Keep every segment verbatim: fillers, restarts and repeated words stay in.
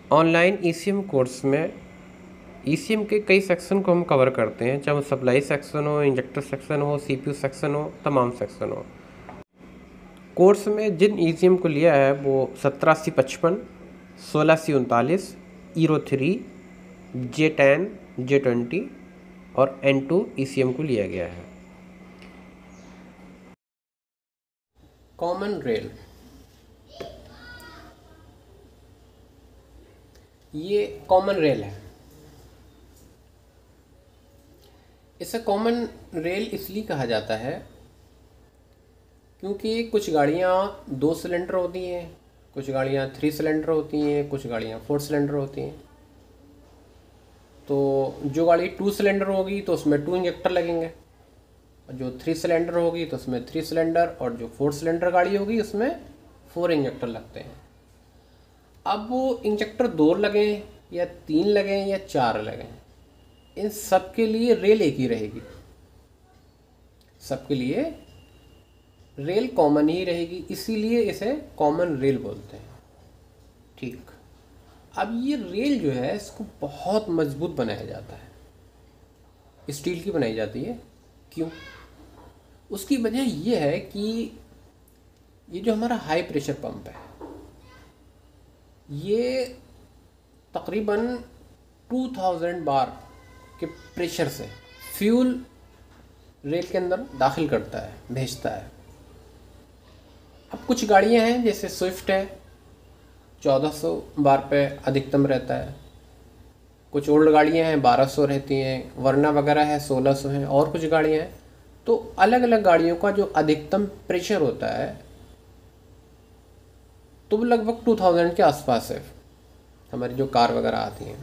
Online ECM course में ECM के कई सेक्शन को हम कवर करते हैं, चाहे वो सप्लाई सेक्शन हो, इंजेक्टर सेक्शन हो, सीपीयू सेक्शन हो, तमाम सेक्शन हो। कोर्स में जिन ईसीएम को लिया है वो सत्रह अस्सी पचपन, सोलह अस्सी उनतालीस, zero three, J ten, J twenty और एन टू ईसीएम को लिया गया है। कॉमन रेल, ये कॉमन रेल है। इसे कॉमन रेल इसलिए कहा जाता है क्योंकि कुछ गाड़ियाँ दो सिलेंडर होती हैं, कुछ गाड़ियाँ थ्री सिलेंडर होती हैं, कुछ गाड़ियाँ फोर सिलेंडर होती हैं। तो जो गाड़ी टू सिलेंडर होगी तो उसमें टू इंजेक्टर लगेंगे, और जो थ्री सिलेंडर होगी तो उसमें थ्री सिलेंडर, और जो फोर सिलेंडर गाड़ी होगी उसमें फोर इंजेक्टर लगते हैं। अब वो इंजेक्टर दो लगें या तीन लगें या चार लगें, इन सब के लिए रेल एक ही रहेगी, सबके लिए रेल कॉमन ही रहेगी, इसीलिए इसे कॉमन रेल बोलते हैं। ठीक, अब ये रेल जो है इसको बहुत मजबूत बनाया जाता है, स्टील की बनाई जाती है। क्यों? उसकी वजह यह है कि ये जो हमारा हाई प्रेशर पंप है, ये तकरीबन टू थाउज़ेंड बार के प्रेशर से फ्यूल रेल के अंदर दाखिल करता है, भेजता है। अब कुछ गाड़ियां हैं जैसे स्विफ्ट है, चौदह सौ बार पे अधिकतम रहता है। कुछ ओल्ड गाड़ियां हैं बारह सौ रहती हैं, वरना वगैरह है सोलह सौ है, और कुछ गाड़ियां हैं। तो अलग अलग गाड़ियों का जो अधिकतम प्रेशर होता है तो वो लगभग टू थाउज़ेंड के आसपास है, हमारी जो कार वगैरह आती हैं।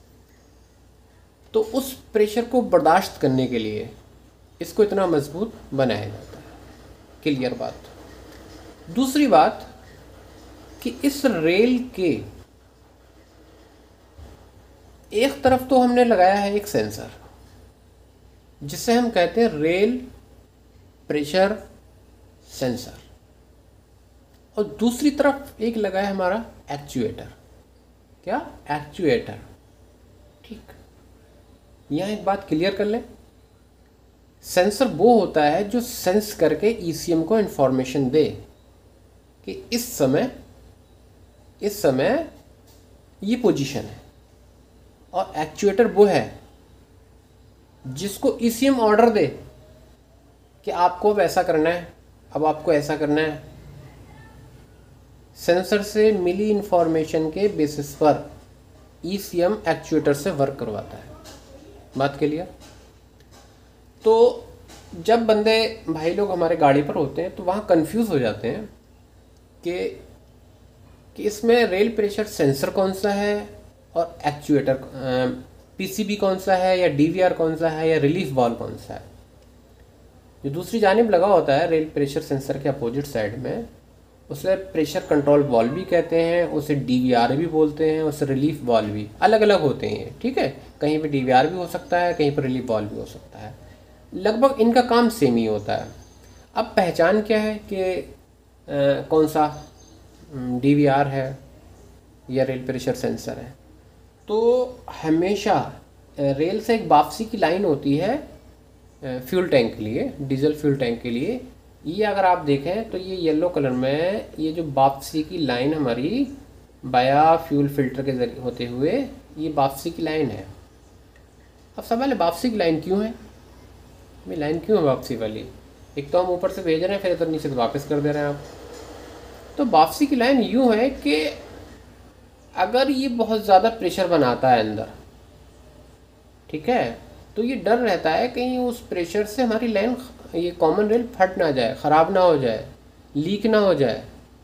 तो उस प्रेशर को बर्दाश्त करने के लिए इसको इतना मजबूत बनाया जाता है। क्लियर बात। दूसरी बात कि इस रेल के एक तरफ तो हमने लगाया है एक सेंसर, जिसे हम कहते हैं रेल प्रेशर सेंसर, और दूसरी तरफ एक लगा है हमारा एक्चुएटर। क्या? एक्चुएटर। ठीक, यहाँ एक बात क्लियर कर लें, सेंसर वो होता है जो सेंस करके ईसीएम को इंफॉर्मेशन दे कि इस समय इस समय ये पोजीशन है, और एक्चुएटर वो है जिसको ईसीएम ऑर्डर दे कि आपको अब ऐसा करना है, अब आपको ऐसा करना है। सेंसर से मिली इंफॉर्मेशन के बेसिस पर ईसीएम एक्चुएटर से वर्क करवाता है। बात के लिए तो जब बंदे भाई लोग हमारे गाड़ी पर होते हैं तो वहाँ कंफ्यूज हो जाते हैं कि कि इसमें रेल प्रेशर सेंसर कौन सा है और एक्चुएटर पीसीबी कौन सा है, या डीवीआर कौन सा है, या रिलीफ वाल्व कौन सा है। जो दूसरी जानिब लगा होता है रेल प्रेशर सेंसर के अपोजिट साइड में, उसे प्रेशर कंट्रोल वाल्व भी कहते हैं, उसे डीवीआर भी बोलते हैं, उसे रिलीफ वाल्व भी। अलग अलग होते हैं, ठीक है। कहीं पे डीवीआर भी हो सकता है, कहीं पर रिलीफ वाल्व भी हो सकता है। लगभग इनका काम सेम ही होता है। अब पहचान क्या है कि कौन सा डीवीआर है या रेल प्रेशर सेंसर है। तो हमेशा रेल से एक वापसी की लाइन होती है फ्यूल टैंक के लिए, डीजल फ्यूल टैंक के लिए। ये अगर आप देखें तो ये येलो कलर में ये जो वापसी की लाइन हमारी बाया फ्यूल फिल्टर के जरिए होते हुए ये वापसी की लाइन है। अब सवाल है वापसी की लाइन क्यों है, ये लाइन क्यों है वापसी वाली? एक तो हम ऊपर से भेज रहे हैं, फिर इधर नीचे से वापस कर दे रहे हैं आप। तो वापसी की लाइन यूँ है कि अगर ये बहुत ज़्यादा प्रेशर बनाता है अंदर, ठीक है, तो ये डर रहता है कहीं उस प्रेशर से हमारी लाइन, ये कॉमन रेल फट ना जाए, ख़राब ना हो जाए, लीक ना हो जाए।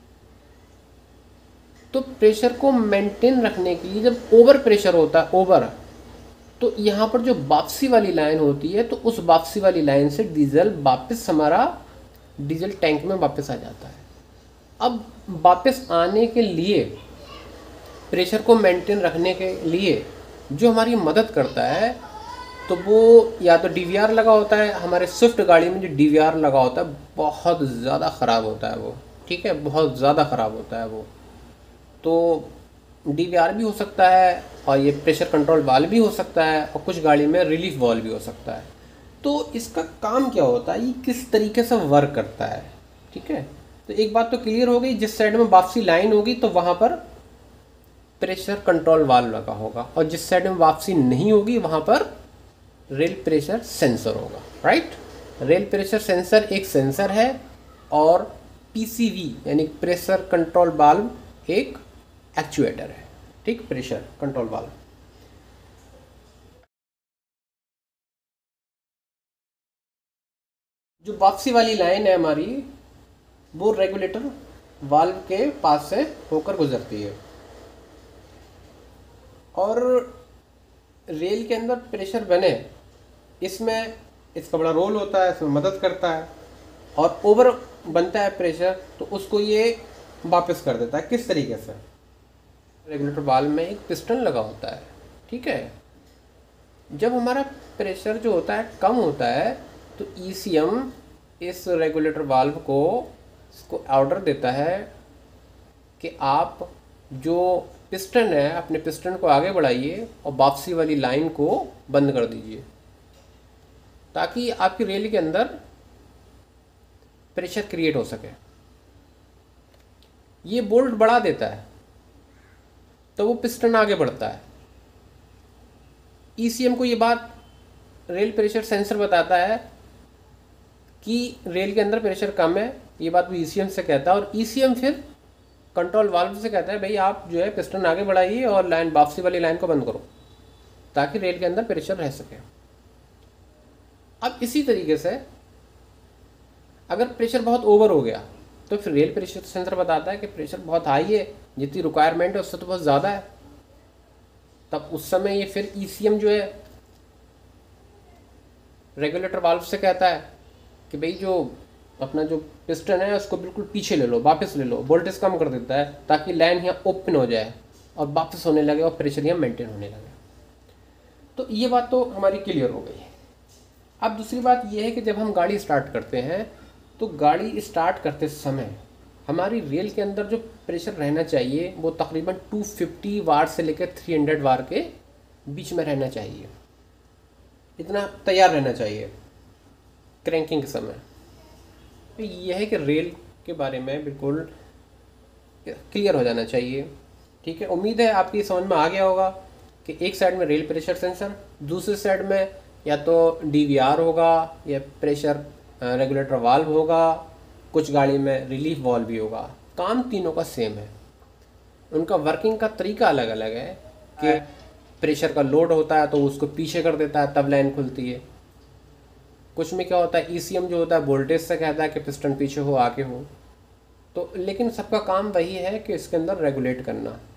तो प्रेशर को मेंटेन रखने के लिए जब ओवर प्रेशर होता है, ओवर, तो यहाँ पर जो वापसी वाली लाइन होती है, तो उस वापसी वाली लाइन से डीजल वापस हमारा डीजल टैंक में वापस आ जाता है। अब वापस आने के लिए, प्रेशर को मेंटेन रखने के लिए जो हमारी मदद करता है, तो वो या तो डीवीआर लगा होता है। हमारे स्विफ्ट गाड़ी में जो डीवीआर लगा होता है बहुत ज़्यादा ख़राब होता है वो, ठीक है, बहुत ज़्यादा ख़राब होता है वो। तो डी वी आर भी हो सकता है, और ये प्रेशर कंट्रोल वाल्व भी हो सकता है, और कुछ गाड़ी में रिलीफ वाल्व भी हो सकता है। तो इसका काम क्या होता है, ये किस तरीके से वर्क करता है, ठीक है। तो एक बात तो क्लियर हो गई, जिस साइड में वापसी लाइन होगी तो वहाँ पर प्रेशर कंट्रोल वाल्व लगा होगा, और जिस साइड में वापसी नहीं होगी वहाँ पर रेल प्रेशर सेंसर होगा, राइट। रेल प्रेशर सेंसर एक सेंसर है, और पी सी वी यानी प्रेशर कंट्रोल वाल्व एक एक्चुएटर है, ठीक, प्रेशर कंट्रोल वाल्व। जो वापसी वाली लाइन है हमारी, वो रेगुलेटर वाल्व के पास से होकर गुजरती है, और रेल के अंदर प्रेशर बने, इसमें इसका बड़ा रोल होता है, इसमें मदद करता है। और ओवर बनता है प्रेशर तो उसको ये वापस कर देता है। किस तरीके से, रेगुलेटर वाल्व में एक पिस्टन लगा होता है, ठीक है। जब हमारा प्रेशर जो होता है कम होता है तो ई सी एम इस रेगुलेटर वाल्व को इसको ऑर्डर देता है कि आप जो पिस्टन है अपने पिस्टन को आगे बढ़ाइए और वापसी वाली लाइन को बंद कर दीजिए, ताकि आपकी रेल के अंदर प्रेशर क्रिएट हो सके। ये बोल्ट बढ़ा देता है तो वो पिस्टन आगे बढ़ता है। ई सी एम को ये बात रेल प्रेशर सेंसर बताता है कि रेल के अंदर प्रेशर कम है, ये बात वो ई सी एम से कहता है, और ई सी एम फिर कंट्रोल वाल्व से कहता है भाई आप जो है पिस्टन आगे बढ़ाइए और लाइन वापसी वाली लाइन को बंद करो, ताकि रेल के अंदर प्रेशर रह सके। अब इसी तरीके से अगर प्रेशर बहुत ओवर हो गया तो फिर रेल प्रेशर सेंसर बताता है कि प्रेशर बहुत हाई है, जितनी रिक्वायरमेंट है उससे तो बहुत ज़्यादा है। तब उस समय ये फिर ई सी एम जो है रेगुलेटर वाल्व से कहता है कि भाई जो अपना जो पिस्टन है उसको बिल्कुल पीछे ले लो, वापस ले लो, वोल्टेज कम कर देता है ताकि लाइन यहाँ ओपन हो जाए और वापस होने लगे और प्रेशर यहाँ मेंटेन होने लगे। तो ये बात तो हमारी क्लियर हो गई। अब दूसरी बात ये है कि जब हम गाड़ी स्टार्ट करते हैं तो गाड़ी स्टार्ट करते समय हमारी रेल के अंदर जो प्रेशर रहना चाहिए वो तकरीबन दो सौ पचास वाट से लेकर तीन सौ वाट के बीच में रहना चाहिए, इतना तैयार रहना चाहिए क्रैंकिंग के समय। तो यह है कि रेल के बारे में बिल्कुल क्लियर हो जाना चाहिए, ठीक है। उम्मीद है आपकी समझ में आ गया होगा कि एक साइड में रेल प्रेशर सेंसर, दूसरी साइड में या तो डी वी आर होगा या प्रेशर रेगुलेटर वाल्व होगा, कुछ गाड़ी में रिलीफ वाल्व भी होगा। काम तीनों का सेम है, उनका वर्किंग का तरीका अलग अलग है कि प्रेशर का लोड होता है तो उसको पीछे कर देता है तब लाइन खुलती है। कुछ में क्या होता है, ई सी एम जो होता है वोल्टेज से कहता है कि पिस्टन पीछे हो आगे हो। तो लेकिन सबका काम वही है कि इसके अंदर रेगुलेट करना।